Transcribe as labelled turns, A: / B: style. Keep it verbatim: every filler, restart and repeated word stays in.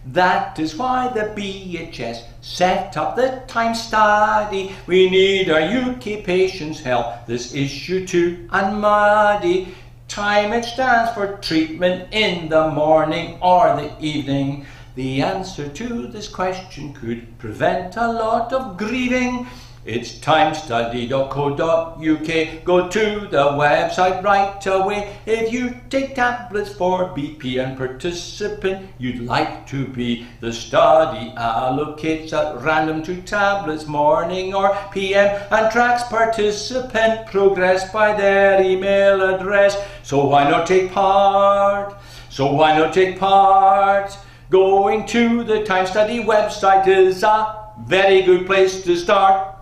A: That is why the B H S set up the time study. We need our U K patients' help, this issue too unmuddy. Time it stands for treatment in the morning or the evening. The answer to this question could prevent a lot of grieving. It's time study dot co dot U K. Go to the website right away. If you take tablets for B P and participant you'd like to be, the study allocates at random two tablets morning or P M and tracks participant progress by their email address. So why not take part? So why not take part? Going to the Time Study website is a very good place to start.